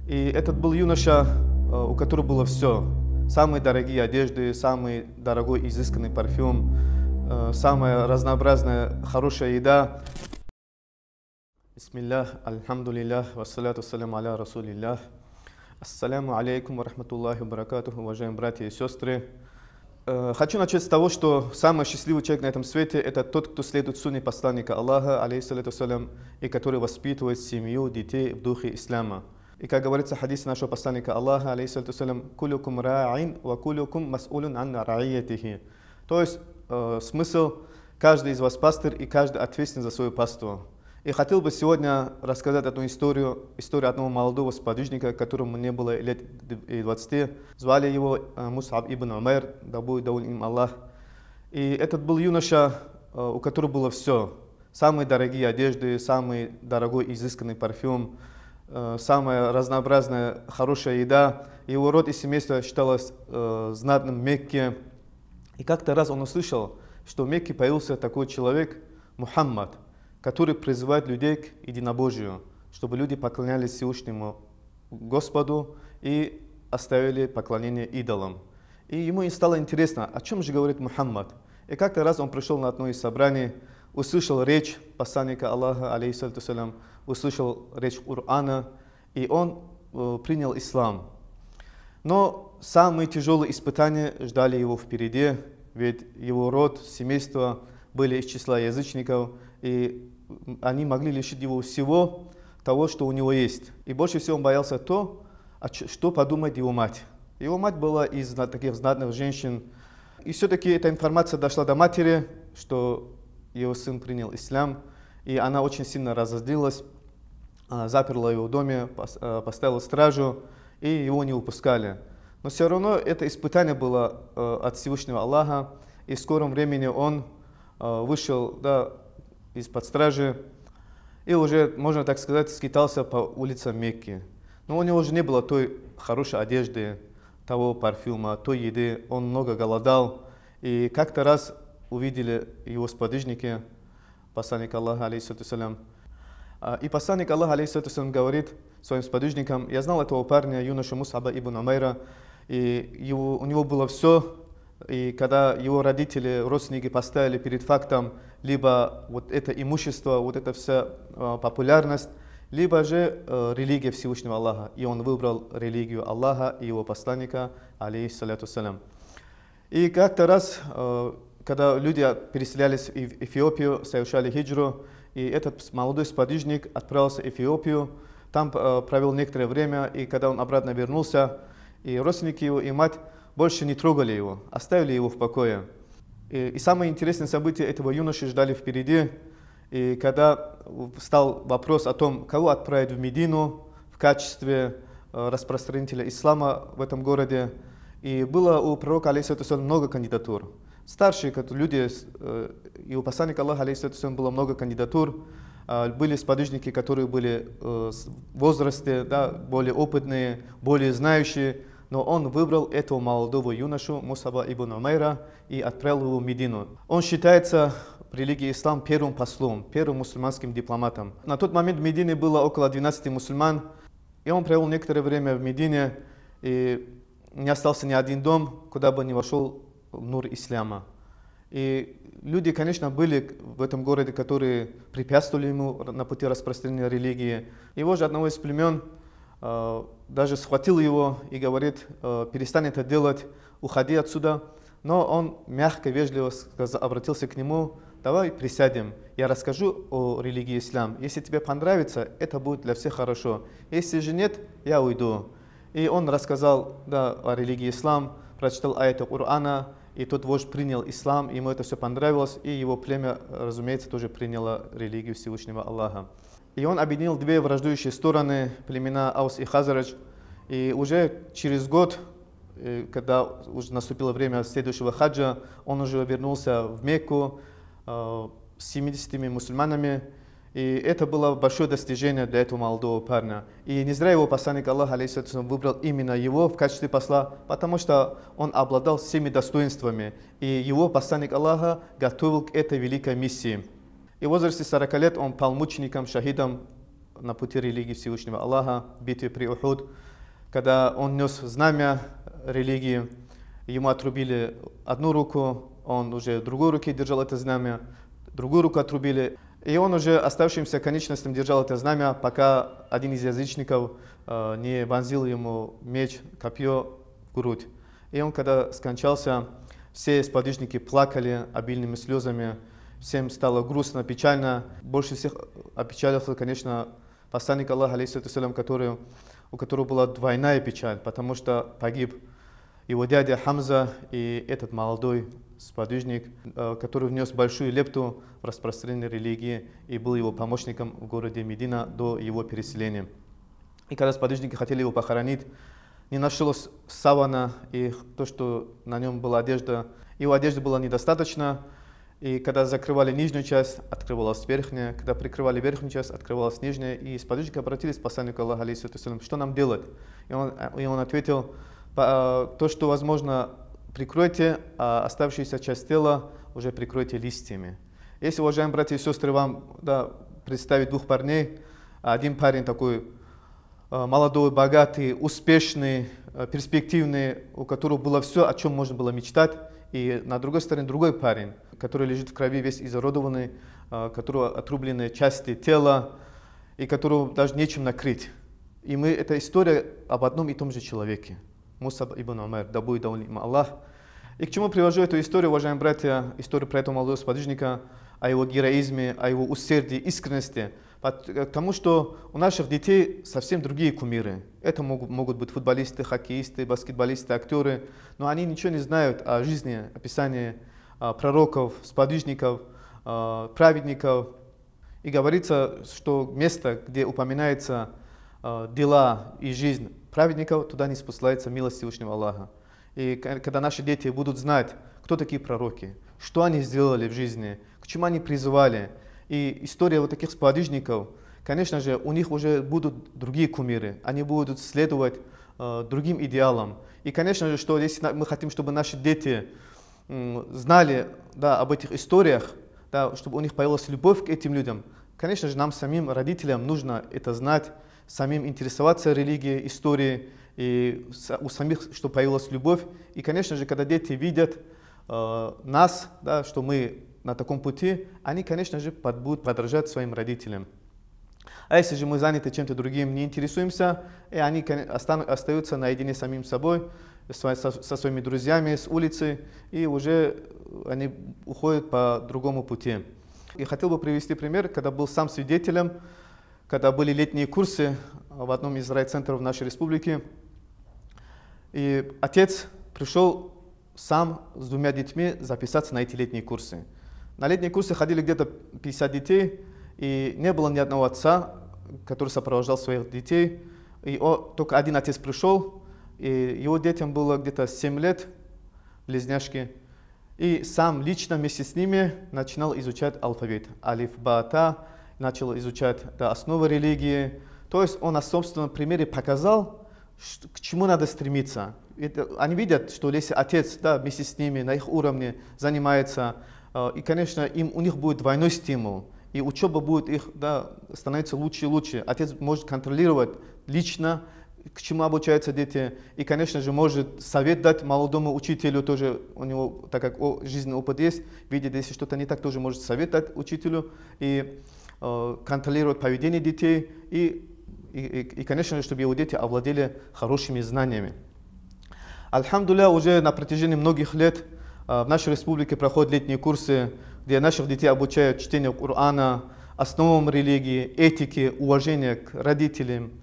И этот был юноша, у которого было все. Самые дорогие одежды, самый дорогой изысканный парфюм, самая разнообразная хорошая еда. Бисмиллах, альхамдулиллах, вассаляту салям аля расулиллах. Ассаляму алейкум ва рахматуллахи ва баракатуху, уважаемые братья и сестры. Хочу начать с того, что самый счастливый человек на этом свете – это тот, кто следует сунне посланника Аллаха, алейхиссалату салям, и который воспитывает семью, детей в духе ислама. И как говорится в хадисе нашего посланника Аллаха, алейхиссалату салям, «Кулюкум ра'ин ва кулюкум мас'улюн ан ра'иятихи». То есть смысл – каждый из вас пастырь, и каждый ответственен за свое паство. И хотел бы сегодня рассказать одну историю одного молодого сподвижника, которому не было лет 20. Звали его Мус'аб ибн Умайр, да будет доволен им Аллах. И этот был юноша, у которого было все. Самые дорогие одежды, самый дорогой изысканный парфюм, самая разнообразная хорошая еда. Его род и семейство считалось знатным в Мекке. И как-то раз он услышал, что в Мекке появился такой человек, Мухаммад, который призывает людей к единобожию, чтобы люди поклонялись Всевышнему Господу и оставили поклонение идолам. И ему стало интересно, о чем же говорит Мухаммад. И как-то раз он пришел на одно из собраний, услышал речь посланника Аллаха, алейхиссалату салям, услышал речь Корана, и он принял ислам. Но самые тяжелые испытания ждали его впереди, ведь его род, семейство были из числа язычников, и они могли лишить его всего того, что у него есть. И больше всего он боялся то, что подумает его мать. Его мать была из таких знатных женщин. И все-таки эта информация дошла до матери, что его сын принял ислам. И она очень сильно разозлилась, заперла его в доме, поставила стражу, и его не выпускали. Но все равно это испытание было от Всевышнего Аллаха. И в скором времени он вышел из-под стражи и уже, можно так сказать, скитался по улицам Мекки. Но у него уже не было той хорошей одежды, того парфюма, той еды. Он много голодал. И как-то раз увидели его сподвижники, посланник Аллаха, алейхиссалату салям. И посланник Аллаха, алейхиссалату салям, говорит своим сподвижникам: «Я знал этого парня, юношу Мус'аба ибн Умайра, и у него было все. И когда его родители, родственники поставили перед фактом либо вот это имущество, вот эта вся популярность, либо же религия Всевышнего Аллаха. И он выбрал религию Аллаха и его посланника, алейхиссалату салям. И как-то раз, когда люди переселялись в Эфиопию, совершали хиджру, и этот молодой сподвижник отправился в Эфиопию, там провел некоторое время, и когда он обратно вернулся, и родственники его, и мать больше не трогали его, оставили его в покое. И самое интересное событие этого юноши ждали впереди. И когда стал вопрос о том, кого отправить в Медину в качестве распространителя ислама в этом городе, и было у пророка, алейхиссалату салям, много кандидатур. Старшие люди, и у посланника Аллаха, алейхиссалату салям, было много кандидатур. Были сподвижники, которые были в возрасте, более опытные, более знающие. Но он выбрал этого молодого юношу, Мус'аба ибн Умайра, и отправил его в Медину. Он считается в религии ислам первым послом, первым мусульманским дипломатом. На тот момент в Медине было около 12 мусульман, и он провел некоторое время в Медине, и не остался ни один дом, куда бы не вошел нур исляма. И люди, конечно, были в этом городе, которые препятствовали ему на пути распространения религии. Его же одного из племен даже схватил его и говорит: перестань это делать, уходи отсюда. Но он мягко, вежливо обратился к нему: давай присядем, я расскажу о религии ислам. Если тебе понравится, это будет для всех хорошо. Если же нет, я уйду. И он рассказал о религии ислам, прочитал аяты Корана, и тот вождь принял ислам, ему это все понравилось, и его племя, разумеется, тоже приняло религию Всевышнего Аллаха. И он объединил две враждующие стороны, племена Аус и Хазрадж. И уже через год, когда уже наступило время следующего хаджа, он уже вернулся в Мекку с 70 мусульманами. И это было большое достижение для этого молодого парня. И не зря его посланник Аллаха, алейхиссалату салям, выбрал именно его в качестве посла, потому что он обладал всеми достоинствами. И его посланник Аллаха готовил к этой великой миссии. И в возрасте 40 лет он пал мучеником, шахидом на пути религии Всевышнего Аллаха, в битве при Ухуд, когда он нес знамя религии, ему отрубили одну руку, он уже в другой руке держал это знамя, другую руку отрубили, и он уже оставшимся конечностям держал это знамя, пока один из язычников не вонзил ему меч, копье в грудь. И он, когда скончался, все сподвижники плакали обильными слезами, всем стало грустно, печально. Больше всех опечалился, конечно, посланник Аллаха, алейхиссалям, у которого была двойная печаль, потому что погиб его дядя Хамза и этот молодой сподвижник, который внес большую лепту в распространение религии и был его помощником в городе Медина до его переселения. И когда сподвижники хотели его похоронить, не нашлось савана, и то, что на нем была одежда, его одежды было недостаточно. И когда закрывали нижнюю часть, открывалась верхняя. Когда прикрывали верхнюю часть, открывалась нижняя. И сподвижники обратились к посланнику Аллаха, алейхиссалям, что нам делать? И он ответил, то, что возможно, прикройте, а оставшуюся часть тела уже прикройте листьями. Если, уважаемые братья и сестры, вам представить двух парней, один парень такой молодой, богатый, успешный, перспективный, у которого было все, о чем можно было мечтать, и на другой стороне другой парень, который лежит в крови, весь изуродованный, которого отрублены части тела, и которого даже нечем накрыть. И это история об одном и том же человеке. Мусаб ибн Умайр, да будет доволен им Аллах. И к чему привожу эту историю, уважаемые братья, историю про этого молодого сподвижника, о его героизме, о его усердии, искренности. К тому, что у наших детей совсем другие кумиры. Это могут быть футболисты, хоккеисты, баскетболисты, актеры, но они ничего не знают о жизни, описании пророков, сподвижников, праведников. И говорится, что место, где упоминаются дела и жизнь праведников, туда не спускается милость Всевышнего Аллаха. И когда наши дети будут знать, кто такие пророки, что они сделали в жизни, к чему они призывали, и история вот таких сподвижников, конечно же, у них уже будут другие кумиры, они будут следовать другим идеалам. И, конечно же, что если мы хотим, чтобы наши дети знали об этих историях, чтобы у них появилась любовь к этим людям, конечно же, нам самим, родителям, нужно это знать, самим интересоваться религией, историей, и у самих, чтобы появилась любовь. И, конечно же, когда дети видят нас, что мы на таком пути, они, конечно же, будут подражать своим родителям. А если же мы заняты чем-то другим, не интересуемся, и они остаются наедине с самим собой, со своими друзьями, с улицы, и уже они уходят по другому пути. И хотел бы привести пример, когда был сам свидетелем, когда были летние курсы в одном из райцентров нашей республики, и отец пришел сам с двумя детьми записаться на эти летние курсы. На летние курсы ходили где-то 50 детей, и не было ни одного отца, который сопровождал своих детей. И только один отец пришел, и его детям было где-то 7 лет, близняшки. И сам лично вместе с ними начинал изучать алфавит. Алиф, ба, та, начал изучать основы религии. То есть он на собственном примере показал, к чему надо стремиться. Они видят, что если отец вместе с ними на их уровне занимается, и, конечно, у них будет двойной стимул, и учеба будет их становиться лучше и лучше. Отец может контролировать лично, к чему обучаются дети, и, конечно же, может совет дать молодому учителю, тоже у него, так как жизненный опыт есть, видит, если что-то не так, тоже может совет дать учителю, и контролировать поведение детей, и, конечно же, чтобы его дети овладели хорошими знаниями. Альхамдулилля, уже на протяжении многих лет в нашей республике проходят летние курсы, где наших детей обучают чтению Корана, основам религии, этике, уважения к родителям,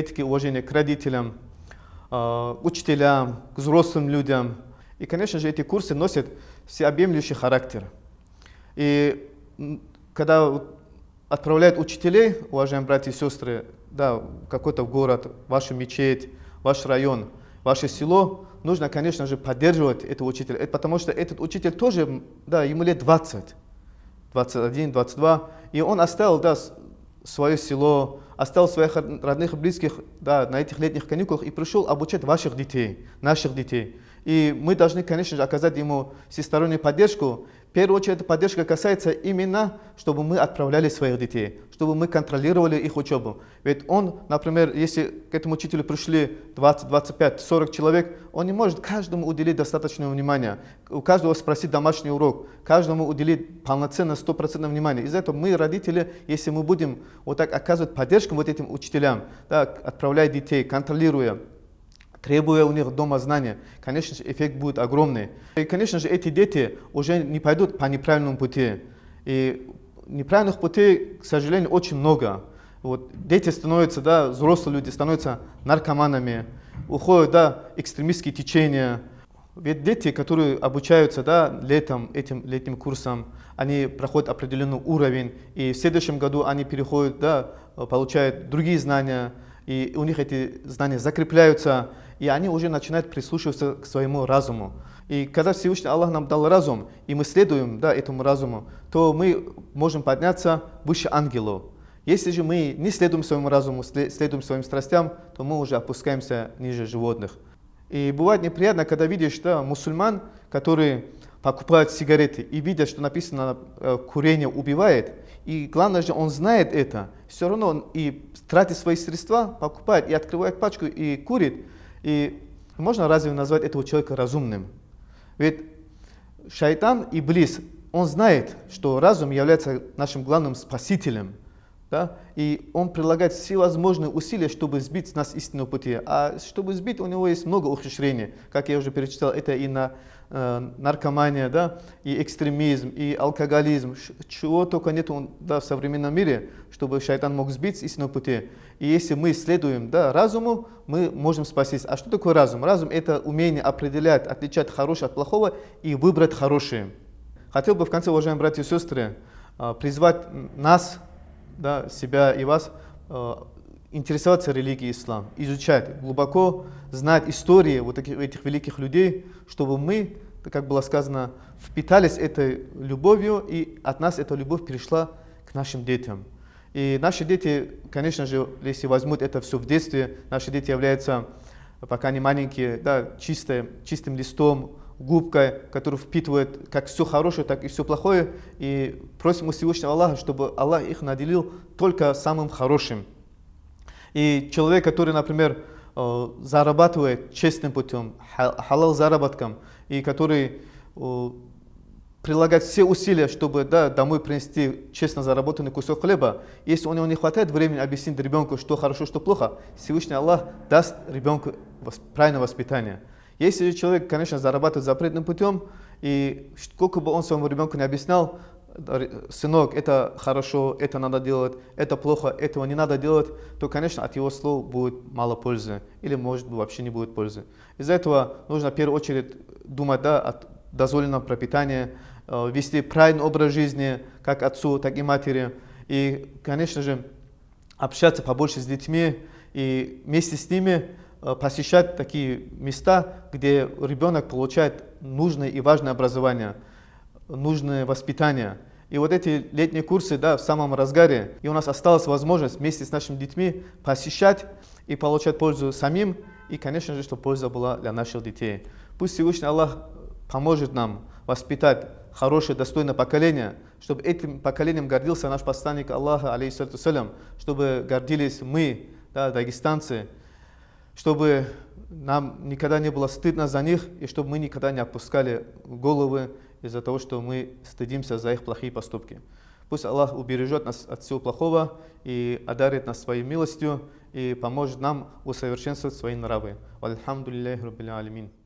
учителям, к взрослым людям. И, конечно же, эти курсы носят всеобъемлющий характер. И когда отправляют учителей, уважаемые братья и сестры, какой-то город, вашу мечеть, ваш район, ваше село, нужно, конечно же, поддерживать этого учителя, потому что этот учитель тоже, ему лет 20, 21, 22, и он оставил, свое село, оставил своих родных и близких, на этих летних каникулах и пришел обучать ваших детей, наших детей. И мы должны, конечно же, оказать ему всестороннюю поддержку, В первую очередь, эта поддержка касается именно, чтобы мы отправляли своих детей, чтобы мы контролировали их учебу. Ведь он, например, если к этому учителю пришли 20, 25, 40 человек, он не может каждому уделить достаточное внимание, у каждого спросить домашний урок, каждому уделить полноценно 100% внимания. Из-за этого мы, родители, если мы будем вот так оказывать поддержку вот этим учителям, да, отправляя детей, контролируя, требуя у них дома знания, конечно же, эффект будет огромный. И, конечно же, эти дети уже не пойдут по неправильному пути. И неправильных путей, к сожалению, очень много. Вот, дети становятся, да, взрослые люди становятся наркоманами, уходят, да, экстремистские течения. Ведь дети, которые обучаются, да, этим летним курсом, они проходят определенный уровень, и в следующем году они переходят, да, получают другие знания, и у них эти знания закрепляются, и они уже начинают прислушиваться к своему разуму. И когда Всевышний Аллах нам дал разум, и мы следуем, да, этому разуму, то мы можем подняться выше ангелов. Если же мы не следуем своему разуму, следуем своим страстям, то мы уже опускаемся ниже животных. И бывает неприятно, когда видишь, да, мусульман, которые покупают сигареты и видят, что написано «курение убивает», и главное же, он знает это, все равно он и тратит свои средства, покупает и открывает пачку и курит. И можно разве назвать этого человека разумным? Ведь шайтан, иблис, он знает, что разум является нашим главным спасителем. Да? И он прилагает все возможные усилия, чтобы сбить нас с истинного пути. А чтобы сбить, у него есть много ухищрений. Как я уже перечислял, это и наркомания, да? И экстремизм, и алкоголизм. Чего только нет, да, в современном мире, чтобы шайтан мог сбить с истинного пути. И если мы следуем, да, разуму, мы можем спастись. А что такое разум? Разум – это умение определять, отличать хорошее от плохого и выбрать хорошее. Хотел бы в конце, уважаемые братья и сестры, призвать нас, да, себя и вас, интересоваться религией ислам, изучать, глубоко знать истории вот этих великих людей, чтобы мы, как было сказано, впитались этой любовью, и от нас эта любовь перешла к нашим детям. И наши дети, конечно же, если возьмут это все в детстве, наши дети являются, пока они маленькие, да, чистым листом, губкой, которая впитывает как все хорошее, так и все плохое. И просим у Всевышнего Аллаха, чтобы Аллах их наделил только самым хорошим. И человек, который, например, зарабатывает честным путем, халал заработком, и который прилагает все усилия, чтобы, да, домой принести честно заработанный кусок хлеба, если у него не хватает времени объяснить ребенку, что хорошо, что плохо, Всевышний Аллах даст ребенку правильное воспитание. Если же человек, конечно, зарабатывает запретным путем, и сколько бы он своему ребенку не объяснял, сынок, это хорошо, это надо делать, это плохо, этого не надо делать, то, конечно, от его слов будет мало пользы, или, может быть, вообще не будет пользы. Из-за этого нужно в первую очередь думать, да, о дозволенном пропитании, вести правильный образ жизни, как отцу, так и матери, и, конечно же, общаться побольше с детьми, и вместе с ними посещать такие места, где ребенок получает нужное и важное образование, нужное воспитание. И вот эти летние курсы, да, в самом разгаре, и у нас осталась возможность вместе с нашими детьми посещать и получать пользу самим, и, конечно же, чтобы польза была для наших детей. Пусть Всевышний Аллах поможет нам воспитать хорошее, достойное поколение, чтобы этим поколением гордился наш посланник Аллаха, алейхиссалату вассалям, чтобы гордились мы, да, дагестанцы, чтобы нам никогда не было стыдно за них, и чтобы мы никогда не опускали головы из-за того, что мы стыдимся за их плохие поступки. Пусть Аллах убережет нас от всего плохого и одарит нас своей милостью и поможет нам усовершенствовать свои нравы. Альхамдулиллахи раббил алямин.